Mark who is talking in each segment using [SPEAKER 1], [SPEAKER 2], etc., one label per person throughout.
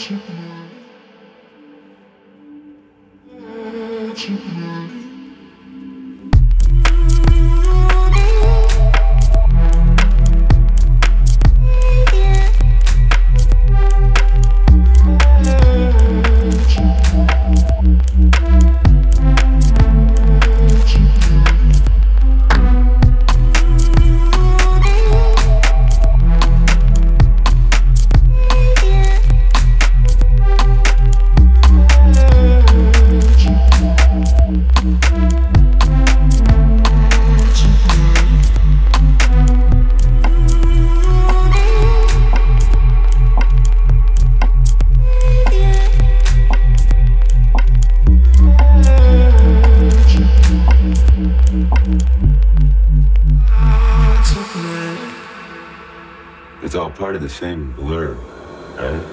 [SPEAKER 1] It's all part of the same blur, right?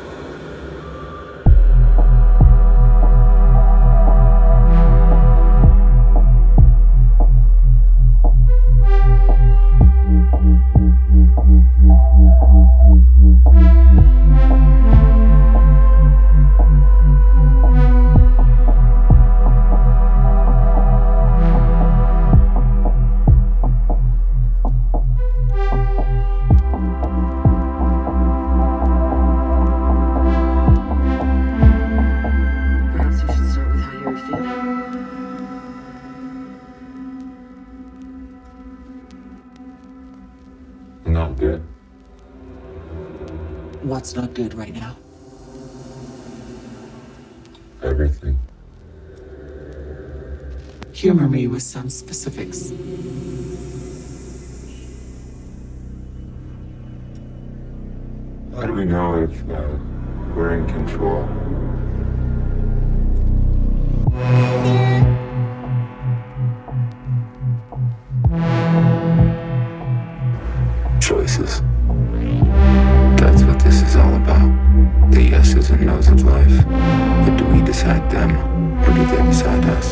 [SPEAKER 1] Not good.
[SPEAKER 2] What's not good right now?
[SPEAKER 1] Everything.
[SPEAKER 2] Humor me with some specifics.
[SPEAKER 1] How do we know if we're in control? Choices. That's what this is all about. The yeses and nos of life. But do we decide them, or do they decide us?